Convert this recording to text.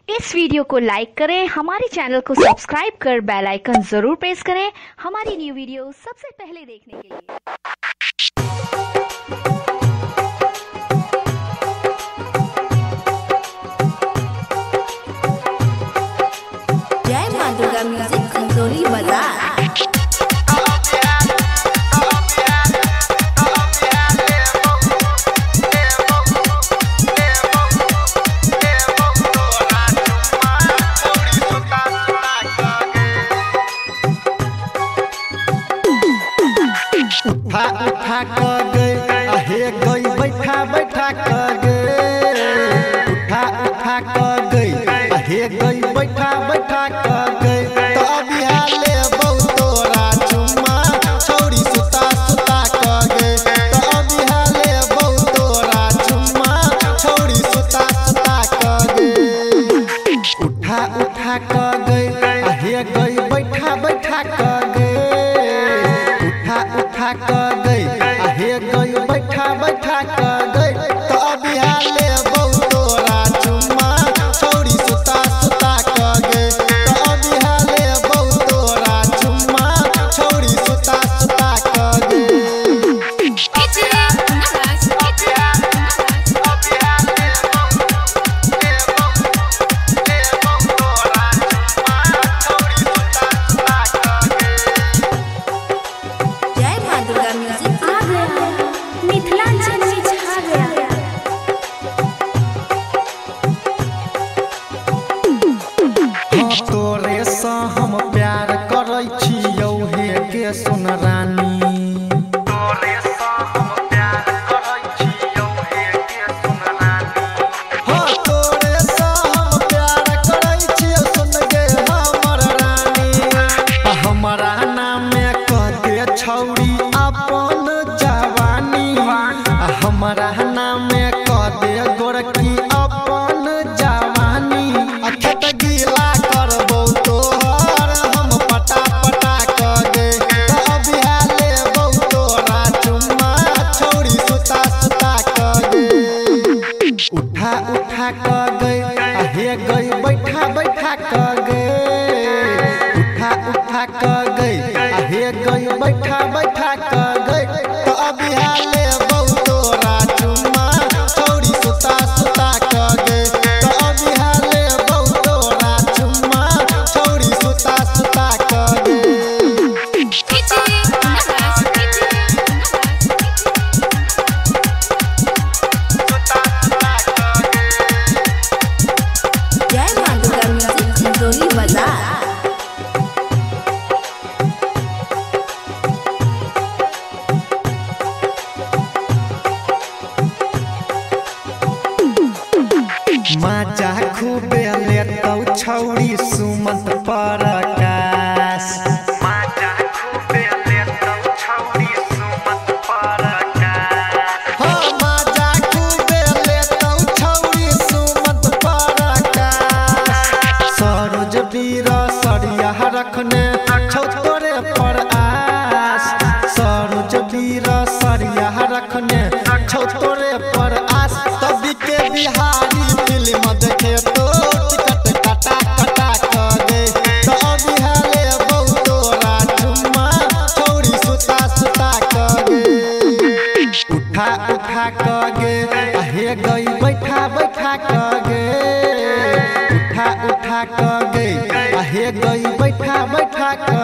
इस video को लाइक करें, हमारे चैनल को सब्सक्राइब कर बेल आइकन जरूर प्रेस करें हमारी न्यू वीडियो सबसे पहले देखने के लिए। जय मां दुर्गा म्यूजिक खंजोली बाजार। उठा उठा कर गए आहे गई बैठा बैठा कर गए। उठा उठा कर गए आहे गई बैठा बैठा कर गए। तो अभी हाले बहु तोरा चुम्मा छोड़ी सुता सुता कर गए। तो अभी हाले बहु तोरा चुम्मा छोड़ी सुता सुता कर गए। उठा उठा कर गए आहे गई बैठा बैठा कर गए। उठा उठा कर गई आहे गई बैठा बैठा कर गई। तो अभी हाले बहु तोरा चुम्मा छोड़ी सुता सुता कर गए। तो अभी हाले बहु तोरा चुम्मा छोड़ी सुता सुता कर गए। जय मां दुर्गा म्यूजिक आ गया, मिथिलांचल में छा गया। हाँ तोरे सँ हम प्यार करै छियौ हे के सुन रानी। तोरे सँ हम प्यार करै छियौ हे के सुन रानी। हाँ तोरे सँ हम प्यार करै छियौ सुन गे हमर रानी। हमरा नामे कह दे छौरी अपन जवानी। हमरा नामे कह दे गोरकी अपन जवानी। अखत गीला करबौ तोहर हम पटा पटा कर गे। तो अभी हाले बहु तोरा चुम्मा छोड़ी सुता सुता कर गे। उठा उठा कर गए आहे गई बैठा बैठा कर गए। उठा उठा कर गए आहे गई बैठा बैठा कर गए। तो अभी हाले बहु तोरा चुम्मा छोड़ी सुता सुता कर गए। तो अभी हाले बहु तोरा चुम्मा छोड़ी सुता सुता कर गए। जय मां दुर्गा म्यूजिक खंजोली बाजार। माजा खूबे लेतौ छौरी सुमंत परकाश। माजा खूबे लेतौ छौरी सुमंत परकाश। हाँ माजा खूबे लेतौ छौरी सुमंत परकाश। सरोज वीर सरिया रखने छौ तोरे पर आस। सरोज वीर सरिया रखने छौ तोरे पर आस। तभी के बिहारी फिल्म देखे तो टिकट कटा कटा कर गए। तो अभी हाले बहु तोरा चुम्मा छोड़ी सुता सुता कर गए। उठा उठा कर गए आहे गई बैठा बैठा कर गए। उठा उठा कर गए आहे गई बैठा बैठा कर